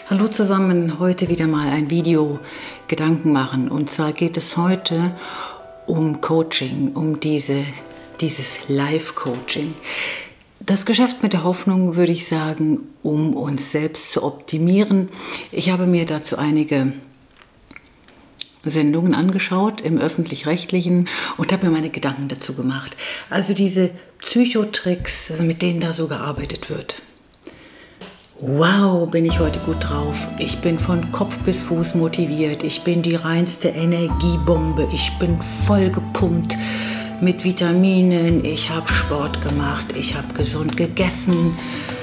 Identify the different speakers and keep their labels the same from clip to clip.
Speaker 1: Hallo zusammen, heute wieder mal ein Video Gedanken machen. Und zwar geht es heute um Coaching, um dieses Live-Coaching. Das Geschäft mit der Hoffnung, würde ich sagen, um uns selbst zu optimieren. Ich habe mir dazu einige Sendungen angeschaut im Öffentlich-Rechtlichen und habe mir meine Gedanken dazu gemacht. Also diese Psychotricks, mit denen da so gearbeitet wird. Wow, bin ich heute gut drauf. Ich bin von Kopf bis Fuß motiviert. Ich bin die reinste Energiebombe. Ich bin voll gepumpt mit Vitaminen. Ich habe Sport gemacht. Ich habe gesund gegessen.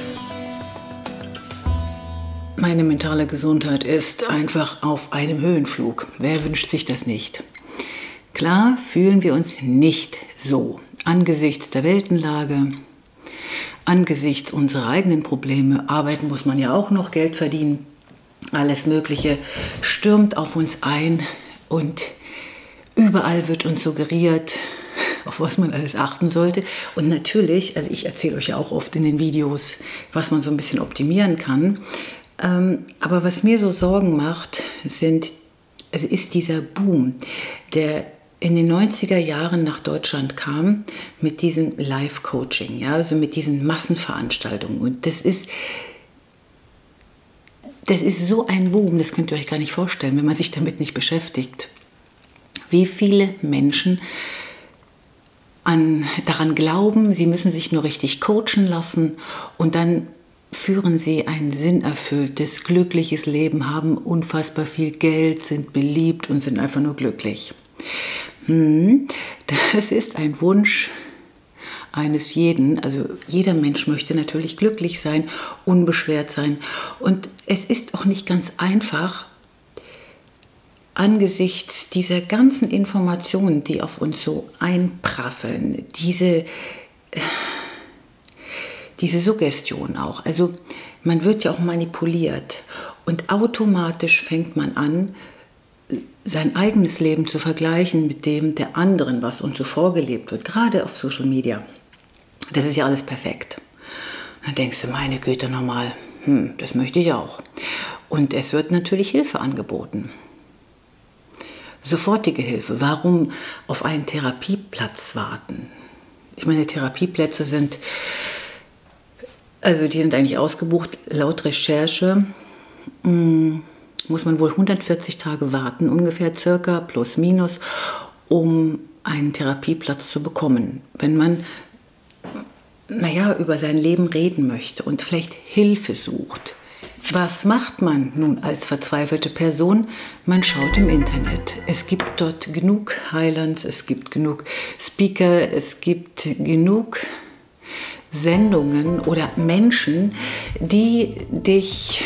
Speaker 1: Meine mentale Gesundheit ist einfach auf einem Höhenflug. Wer wünscht sich das nicht? Klar fühlen wir uns nicht so angesichts der Weltenlage. Angesichts unserer eigenen Probleme, arbeiten muss man ja auch noch, Geld verdienen, alles Mögliche stürmt auf uns ein und überall wird uns suggeriert, auf was man alles achten sollte. Und natürlich, also ich erzähle euch ja auch oft in den Videos, was man so ein bisschen optimieren kann. Aber was mir so Sorgen macht, ist dieser Boom, der in den 90er Jahren nach Deutschland kam mit diesem Live-Coaching, ja, also mit diesen Massenveranstaltungen. Und das ist so ein Boom, das könnt ihr euch gar nicht vorstellen, wenn man sich damit nicht beschäftigt. Wie viele Menschen daran glauben, sie müssen sich nur richtig coachen lassen und dann führen sie ein sinnerfülltes, glückliches Leben, haben unfassbar viel Geld, sind beliebt und sind einfach nur glücklich. Das ist ein Wunsch eines jeden. Also jeder Mensch möchte natürlich glücklich sein, unbeschwert sein. Und es ist auch nicht ganz einfach, angesichts dieser ganzen Informationen, die auf uns so einprasseln, diese Suggestion auch. Also man wird ja auch manipuliert und automatisch fängt man an, sein eigenes Leben zu vergleichen mit dem der anderen, was uns so vorgelebt wird, gerade auf Social Media. Das ist ja alles perfekt. Dann denkst du, meine Güte, nochmal, das möchte ich auch. Und es wird natürlich Hilfe angeboten. Sofortige Hilfe. Warum auf einen Therapieplatz warten? Ich meine, Therapieplätze sind eigentlich ausgebucht. Laut Recherche muss man wohl 140 Tage warten, ungefähr circa, plus minus, um einen Therapieplatz zu bekommen. Wenn man, über sein Leben reden möchte und vielleicht Hilfe sucht. Was macht man nun als verzweifelte Person? Man schaut im Internet. Es gibt dort genug Heilands, es gibt genug Speaker, es gibt genug Sendungen oder Menschen, die dich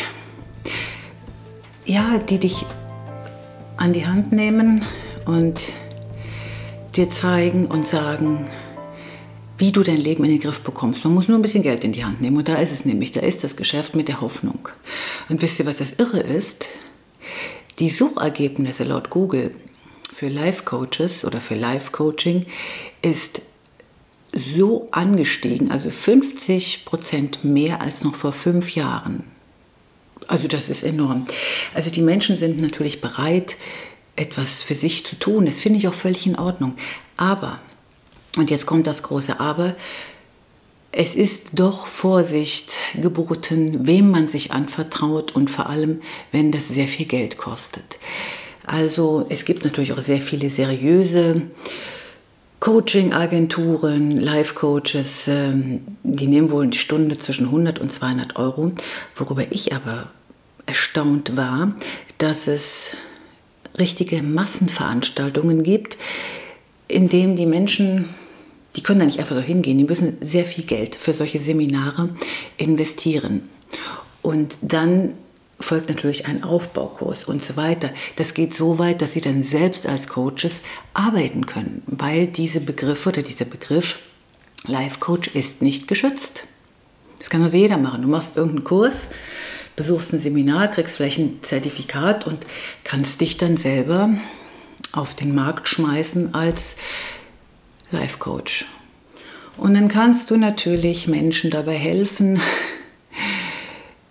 Speaker 1: an die Hand nehmen und dir zeigen und sagen, wie du dein Leben in den Griff bekommst. Man muss nur ein bisschen Geld in die Hand nehmen und da ist es nämlich, da ist das Geschäft mit der Hoffnung. Und wisst ihr, was das Irre ist? Die Suchergebnisse laut Google für Life-Coaches oder für Life-Coaching ist so angestiegen, also 50% mehr als noch vor 5 Jahren. Also das ist enorm. Also die Menschen sind natürlich bereit, etwas für sich zu tun. Das finde ich auch völlig in Ordnung. Aber, und jetzt kommt das große Aber, es ist doch Vorsicht geboten, wem man sich anvertraut und vor allem, wenn das sehr viel Geld kostet. Also es gibt natürlich auch sehr viele seriöse Coaching-Agenturen, Life-Coaches, die nehmen wohl die Stunde zwischen 100 und 200 Euro. Worüber ich aber erstaunt war, dass es richtige Massenveranstaltungen gibt, in denen die Menschen, die können da nicht einfach so hingehen, die müssen sehr viel Geld für solche Seminare investieren. Und dann folgt natürlich ein Aufbaukurs und so weiter. Das geht so weit, dass sie dann selbst als Coaches arbeiten können, weil diese Begriffe oder dieser Begriff Life Coach ist nicht geschützt. Das kann also jeder machen. Du machst irgendeinen Kurs, besuchst ein Seminar, kriegst vielleicht ein Zertifikat und kannst dich dann selber auf den Markt schmeißen als Life Coach. Und dann kannst du natürlich Menschen dabei helfen,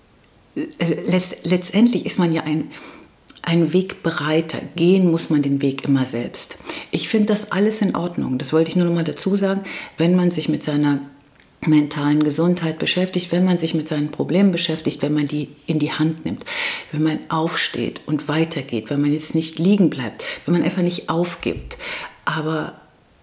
Speaker 1: letztendlich ist man ja ein Wegbereiter. Gehen muss man den Weg immer selbst. Ich finde das alles in Ordnung. Das wollte ich nur noch mal dazu sagen. Wenn man sich mit seiner mentalen Gesundheit beschäftigt, wenn man sich mit seinen Problemen beschäftigt, wenn man die in die Hand nimmt, wenn man aufsteht und weitergeht, wenn man jetzt nicht liegen bleibt, wenn man einfach nicht aufgibt. Aber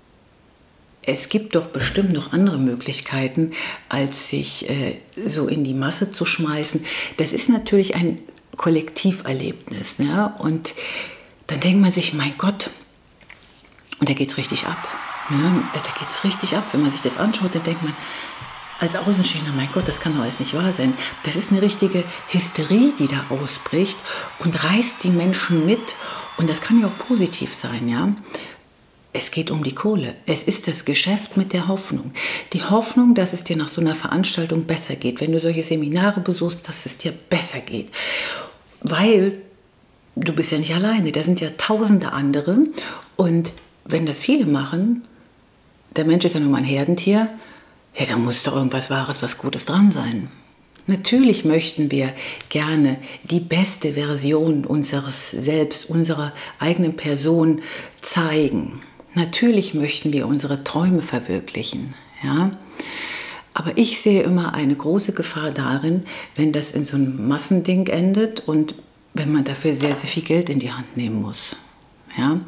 Speaker 1: es gibt doch bestimmt noch andere Möglichkeiten, als sich so in die Masse zu schmeißen. Das ist natürlich ein Kollektiverlebnis. Ja? Und dann denkt man sich, mein Gott, und da geht es richtig ab. Ne? Da geht es richtig ab. Wenn man sich das anschaut, dann denkt man, als Außenstehender, mein Gott, das kann doch alles nicht wahr sein. Das ist eine richtige Hysterie, die da ausbricht und reißt die Menschen mit. Und das kann ja auch positiv sein, ja. Es geht um die Kohle. Es ist das Geschäft mit der Hoffnung. Die Hoffnung, dass es dir nach so einer Veranstaltung besser geht. Wenn du solche Seminare besuchst, dass es dir besser geht. Weil du bist ja nicht alleine. Da sind ja tausende andere. Und wenn das viele machen, der Mensch ist ja nun mal ein Herdentier, ja, da muss doch irgendwas Wahres, was Gutes dran sein. Natürlich möchten wir gerne die beste Version unseres Selbst, unserer eigenen Person zeigen. Natürlich möchten wir unsere Träume verwirklichen. Ja? Aber ich sehe immer eine große Gefahr darin, wenn das in so einem Massending endet und wenn man dafür sehr, sehr viel Geld in die Hand nehmen muss. Ja?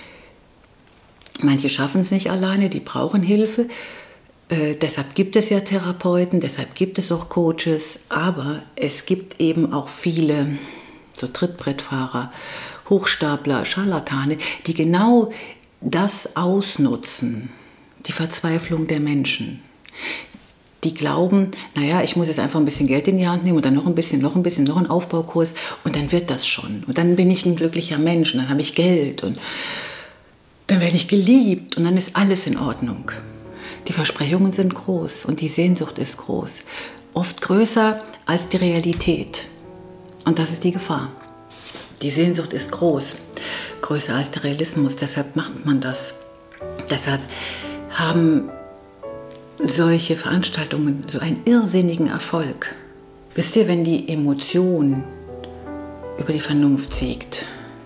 Speaker 1: Manche schaffen es nicht alleine, die brauchen Hilfe. Deshalb gibt es ja Therapeuten, deshalb gibt es auch Coaches, aber es gibt eben auch viele so Trittbrettfahrer, Hochstapler, Scharlatane, die genau das ausnutzen, die Verzweiflung der Menschen. Die glauben, naja, ich muss jetzt einfach ein bisschen Geld in die Hand nehmen und dann noch ein bisschen, noch einen Aufbaukurs und dann wird das schon. Und dann bin ich ein glücklicher Mensch und dann habe ich Geld und dann werde ich geliebt und dann ist alles in Ordnung. Die Versprechungen sind groß und die Sehnsucht ist groß. Oft größer als die Realität. Und das ist die Gefahr. Die Sehnsucht ist groß, größer als der Realismus. Deshalb macht man das. Deshalb haben solche Veranstaltungen so einen irrsinnigen Erfolg. Wisst ihr, wenn die Emotion über die Vernunft siegt,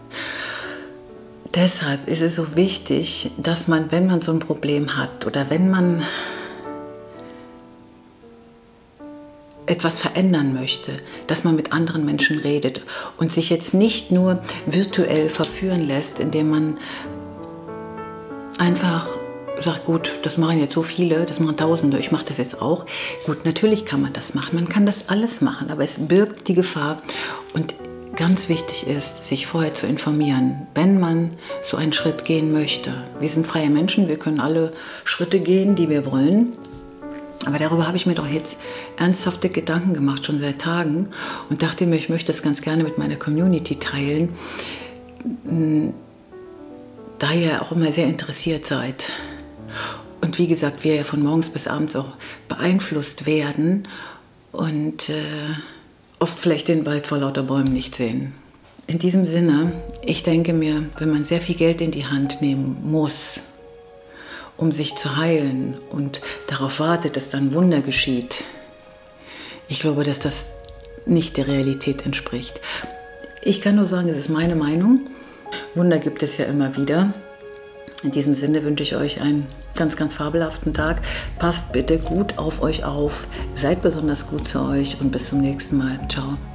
Speaker 1: deshalb ist es so wichtig, dass man, wenn man so ein Problem hat oder wenn man etwas verändern möchte, dass man mit anderen Menschen redet und sich jetzt nicht nur virtuell verführen lässt, indem man einfach sagt, gut, das machen jetzt so viele, das machen Tausende, ich mache das jetzt auch. Gut, natürlich kann man das machen, man kann das alles machen, aber es birgt die Gefahr und ganz wichtig ist, sich vorher zu informieren, wenn man so einen Schritt gehen möchte. Wir sind freie Menschen, wir können alle Schritte gehen, die wir wollen. Aber darüber habe ich mir doch jetzt ernsthafte Gedanken gemacht, schon seit Tagen. Und dachte mir, ich möchte das ganz gerne mit meiner Community teilen. Da ihr auch immer sehr interessiert seid. Und wie gesagt, wir ja von morgens bis abends auch beeinflusst werden. Und oft vielleicht den Wald vor lauter Bäumen nicht sehen. In diesem Sinne, ich denke mir, wenn man sehr viel Geld in die Hand nehmen muss, um sich zu heilen und darauf wartet, dass dann Wunder geschieht, ich glaube, dass das nicht der Realität entspricht. Ich kann nur sagen, es ist meine Meinung. Wunder gibt es ja immer wieder. In diesem Sinne wünsche ich euch einen ganz, ganz fabelhaften Tag. Passt bitte gut auf euch auf. Seid besonders gut zu euch und bis zum nächsten Mal. Ciao.